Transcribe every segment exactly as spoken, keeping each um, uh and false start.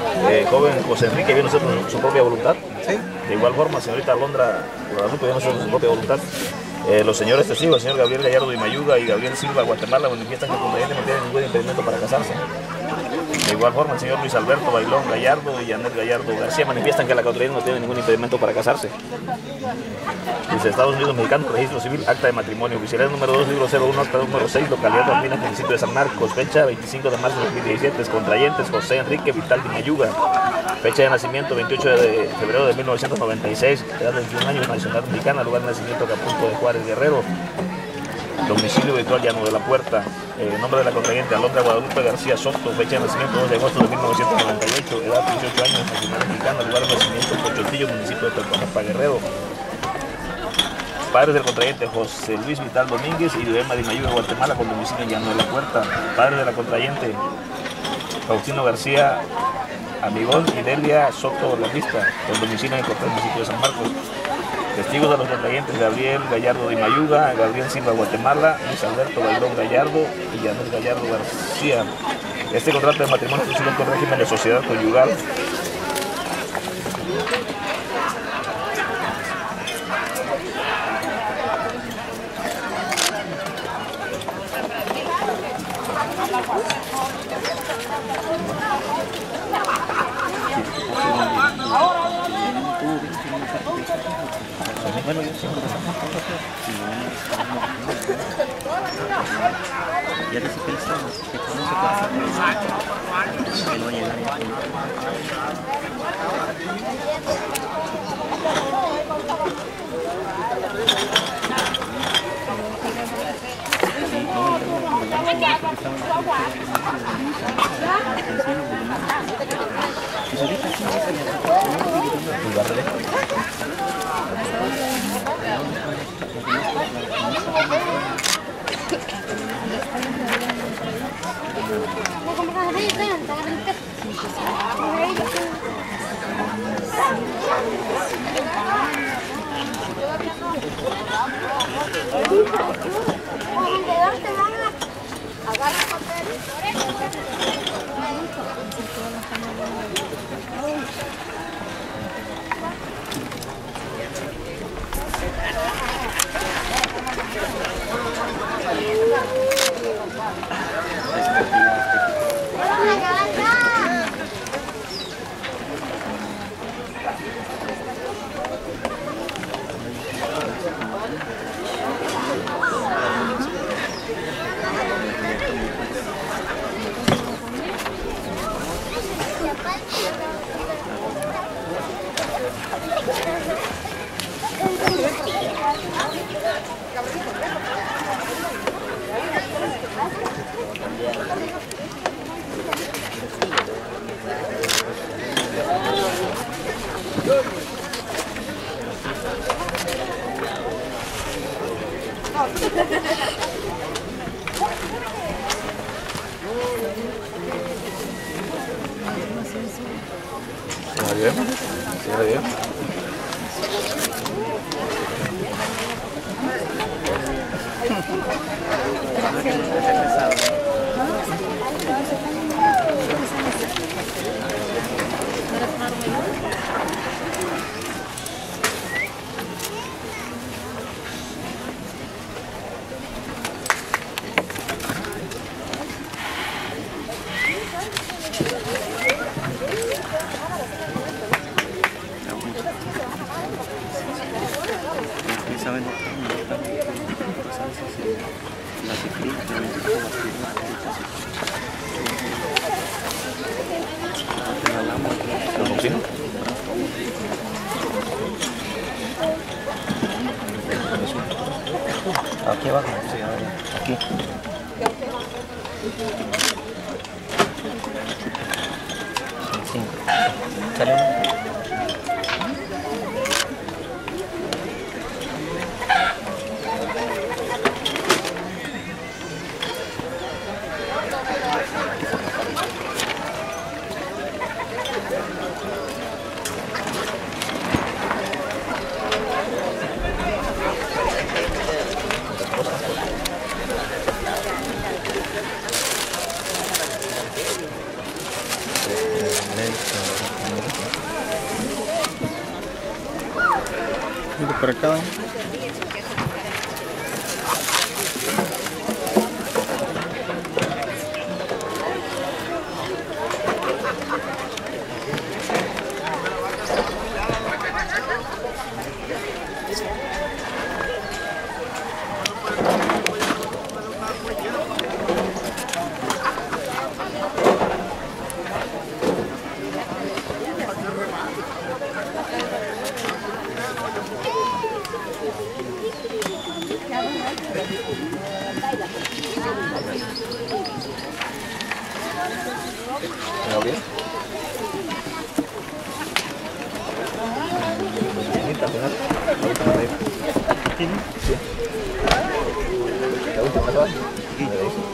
Eh, joven José Enrique viene a hacer su, su propia voluntad. Sí. De igual forma, señorita Alondra Guadalupe viene a hacer su propia voluntad. Eh, los señores testigos, el señor Gabriel Gallardo y Mayuga y Gabriel Silva Guatemala, manifiestan que el contrayente no tiene ningún impedimento para casarse. De igual forma, el señor Luis Alberto Bailón Gallardo y Janet Gallardo García manifiestan que la contrayente no tiene ningún impedimento para casarse. Dice Estados Unidos Mexicano, Registro Civil, Acta de Matrimonio, oficialidad número dos, libro cero uno, acta número seis, localidad de Arminas, municipio de San Marcos, fecha veinticinco de marzo de dos mil diecisiete, contrayentes José Enrique Vital de Mayuga, fecha de nacimiento veintiocho de febrero de mil novecientos noventa y seis, edad de veintiún años, nacionalidad mexicana, lugar de nacimiento Acapulco de Juárez Guerrero, domicilio habitual Llano de la Puerta, eh, nombre de la contrayente Alondra Guadalupe García Soto, fecha de nacimiento dos de agosto de mil novecientos noventa y ocho, edad dieciocho años, nacionalidad mexicana, lugar de nacimiento Pochotillo, municipio de Tlalpanapa Guerrero. Padres del contrayente José Luis Vital Domínguez y Emma de Mayuga, Guatemala, con domicilio en Llano de la Puerta. Padres de la contrayente Faustino García Amigón y Delia Soto La Vista, con domicilio en el Cortés, municipio de San Marcos. Testigos de los contrayentes Gabriel Gallardo de Mayuga, Gabriel Silva Guatemala, Luis Alberto Bailón Gallardo y Janet Gallardo García. Este contrato de matrimonio funciona con régimen de sociedad conyugal. Bueno, yo sí. Ya dice que él sabe, que conoce que no va a llegar ya. ¿Está bien? ¿Está bien? ¿Saben? Aquí abajo, sí, aquí. cinco. ¿Sale uno? Médico. por acá. Gabriel. Sí. ¿La última pasada? Sí.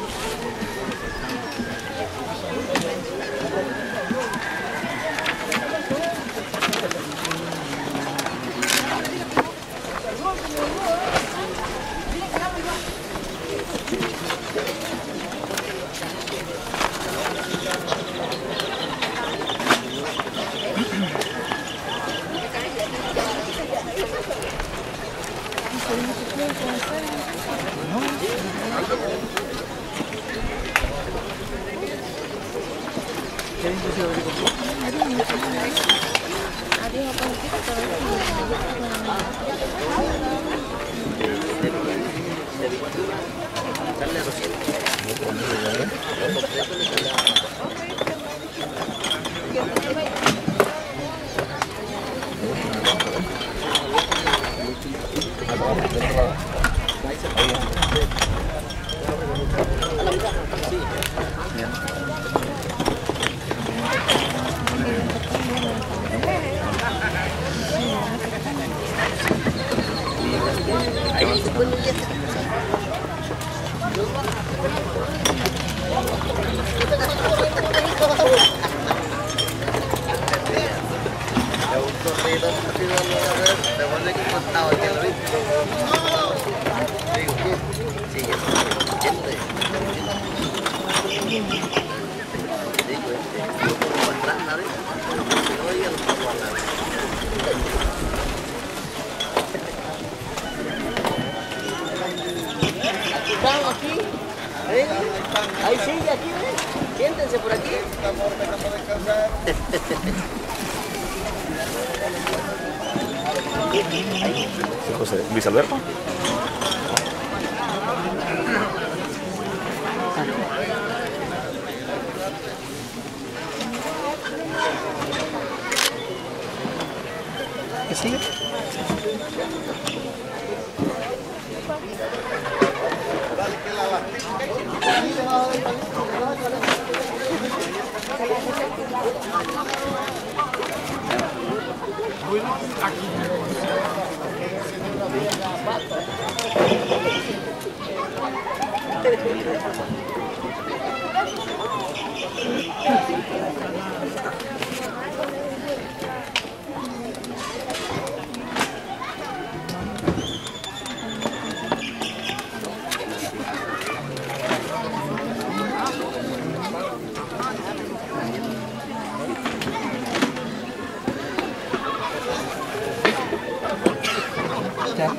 Están aquí, ¿eh? Ahí sigue aquí, ¿eh? Siéntense por aquí. Sí, José Luis Alberto. ¿Qué sigue? Ya.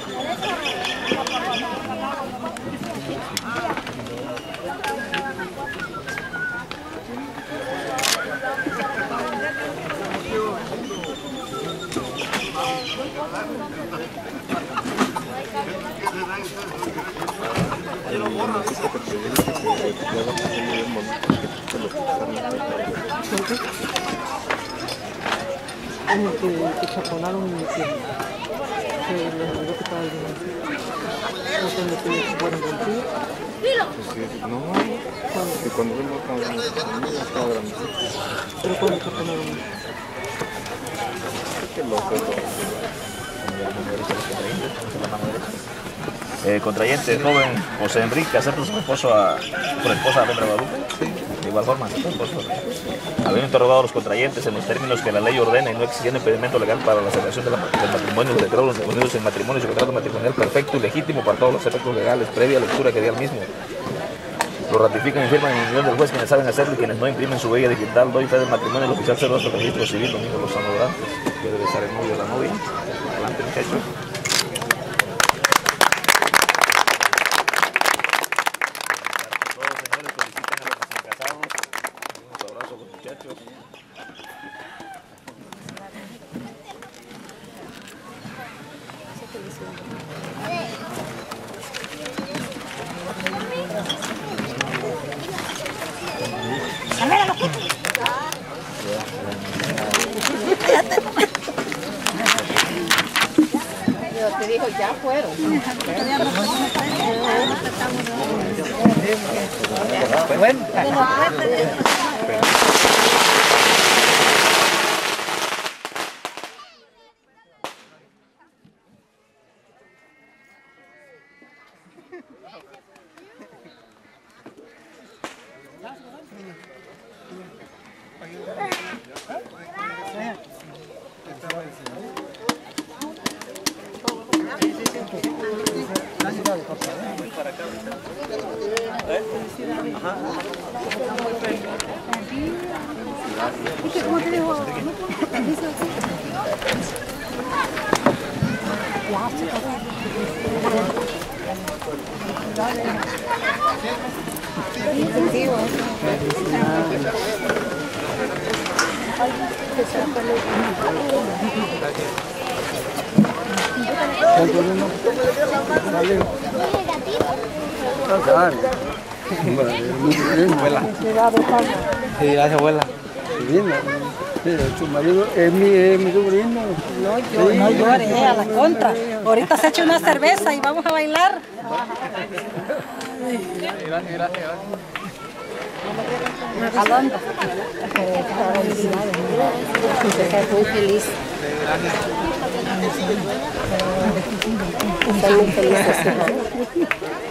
Como que, que chaponaron y que, que les olvidó que estaba bien. No sé, me pide que fueran contigo. No, que cuando vemos cuando estaba grande. Pero cuando chaponaron. Qué loco. Eh, contrayente, joven José Enrique, acepta su esposo a, por esposa a Alondra Guadalupe. Sí. De igual forma, su esposo. Habiendo interrogado a los contrayentes en los términos que la ley ordena y no exigiendo impedimento legal para la celebración de la, del matrimonio, los declaro unidos en matrimonio y su contrato matrimonial perfecto y legítimo para todos los efectos legales, previa lectura que dé al mismo. Lo ratifican y firman en unión del juez quienes saben hacerlo y quienes no imprimen su huella digital. Doy fe del matrimonio el oficial cero del registro civil, domingo los amorantes, que debe estar el novio de la novia. Adelante, muchachos. fueron. Sí, gracias, abuela. Su marido es mi, es mi sobrino. No, yo, no llores, eh, a la contra. Ahorita se echa una cerveza y vamos a bailar. Gracias, gracias. Alonso. Muy feliz. Estoy muy feliz.